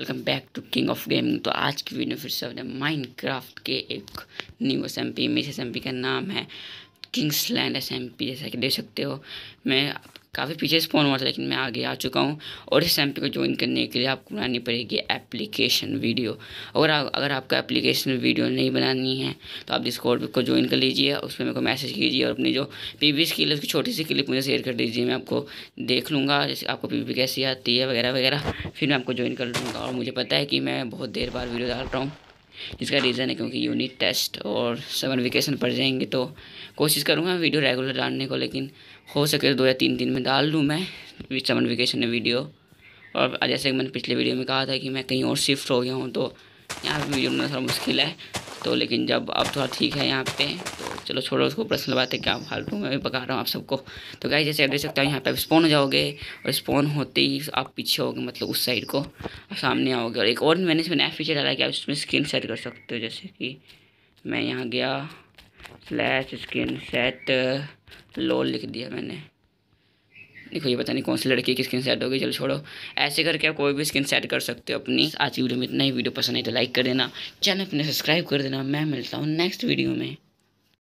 Welcome back to king of gaming. तो आज की वीडियो फिर से अपने माइनक्राफ्ट के एक न्यू SMP में। इस SMP का नाम है किंग्सलैंड SMP। जैसा कि देख सकते हो मैं काफ़ी पीछे स्पॉन हुआ था, लेकिन मैं आगे आ चुका हूँ। और इस SMP को ज्वाइन करने के लिए आपको बनानी पड़ेगी एप्लीकेशन वीडियो। अगर आपको एप्लीकेशन वीडियो नहीं बनानी है तो आप डिस्कॉर्ड को ज्वाइन कर लीजिए, उसमें मेरे को मैसेज कीजिए और अपनी जो PvP स्किल है उसकी छोटी सी क्लिप मुझे शेयर कर दीजिए। मैं आपको देख लूँगा जैसे आपको PvP कैसी आती है वगैरह वगैरह, फिर मैं आपको ज्वाइन कर लूँगा। और मुझे पता है कि मैं बहुत देर बाद वीडियो डाल रहा हूँ, जिसका रीज़न है क्योंकि यूनिट टेस्ट और समर वेकेशन पड़ जाएंगे, तो कोशिश करूँगा वीडियो रेगुलर डालने को, लेकिन हो सके तो 2 या 3 दिन में डाल लूँ मैं समर वेकेशन में वीडियो। और जैसे कि मैंने पिछले वीडियो में कहा था कि मैं कहीं और शिफ्ट हो गया हूँ, तो यहाँ पे वीडियो बनाना थोड़ा मुश्किल है। तो लेकिन जब अब थोड़ा ठीक है यहाँ पे, तो चलो छोड़ो उसको, पर्सनल बात है, क्या फालतू मैं भी बता रहा हूँ आप सबको। तो गाइस जैसे आप देख सकते हो यहाँ पे आप स्पॉन हो जाओगे, और स्पॉन होते ही आप पीछे होगे, मतलब उस साइड को सामने आओगे। और एक और मैंने इसमें नया फीचर डाला है कि आप इसमें स्किन सेट कर सकते हो। जैसे कि मैं यहाँ गया /स्किन सेट लोल लिख दिया मैंने। देखो ये पता नहीं कौन सी लड़की की स्किन सेट होगी, चलो छोड़ो। ऐसे करके आप कोई भी स्किन सेट कर सकते हो अपनी। आज की वीडियो में इतना ही। वीडियो पसंद आई तो लाइक कर देना, चैनल अपने सब्सक्राइब कर देना। मैं मिलता हूँ नेक्स्ट वीडियो में।